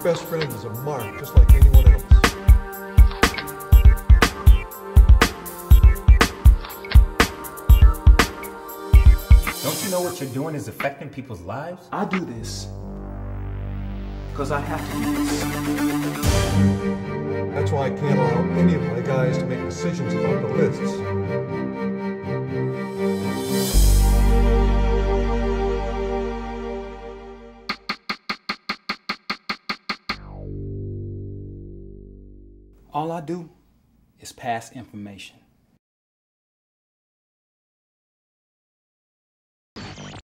best friend is a mark, just like anyone else. Don't you know what you're doing is affecting people's lives? I do this because I have to do this. That's why I can't allow any of my guys to make decisions about the lists. All I do is pass information.